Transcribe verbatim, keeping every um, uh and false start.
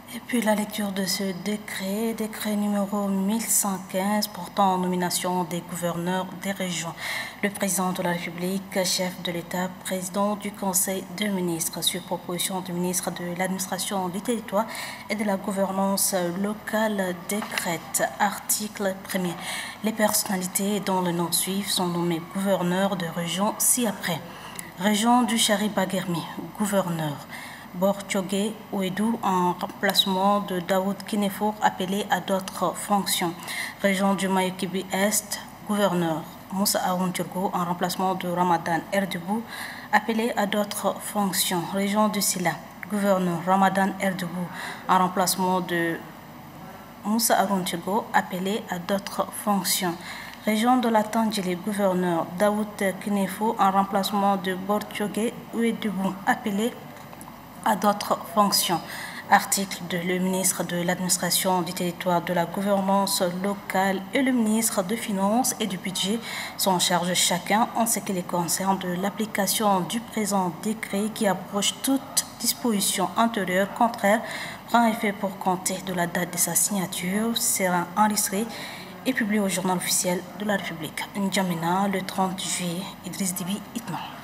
Et puis la lecture de ce décret, décret numéro mille cent quinze portant nomination des gouverneurs des régions. Le président de la République, chef de l'État, président du Conseil des ministres, sur proposition du ministre de l'Administration du territoire et de la gouvernance locale, décrète. Article premier. Les personnalités dont le nom suivent sont nommées gouverneurs de région ci-après. Région du Chari-Baguermi, gouverneur. Bortiogué Ouedou en remplacement de Daoud Kinefour appelé à d'autres fonctions. Région du Mayokibi Est, gouverneur. Moussa Aoun Turgo en remplacement de Ramadan Erdebou appelé à d'autres fonctions. Région du Silla, gouverneur. Ramadan Erdebou en remplacement de Moussa Aoun Turgo appelé à d'autres fonctions. Région de la Tandjili, gouverneur. Daoud Kinefour en remplacement de Bortiogué Ouedou appelé à d'autres fonctions. Article deux. Le ministre de l'Administration du territoire, de la gouvernance locale et le ministre des Finances et du Budget sont chargés chacun en ce qui les concerne de l'application du présent décret qui approche toute disposition antérieure contraire prend effet pour compter de la date de sa signature, sera enregistré et publié au journal officiel de la République. N'Djamena, le trente juillet, Idriss Déby, Itno.